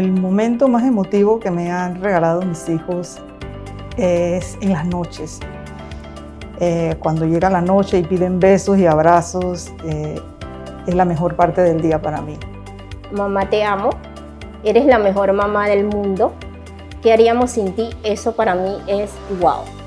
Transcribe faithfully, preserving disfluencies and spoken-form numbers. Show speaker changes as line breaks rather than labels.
el momento más emotivo que me han regalado mis hijos es en las noches. Eh, cuando llega la noche y piden besos y abrazos, eh, es la mejor parte del día para mí.
Mamá, te amo. Eres la mejor mamá del mundo. ¿Qué haríamos sin ti? Eso para mí es wow.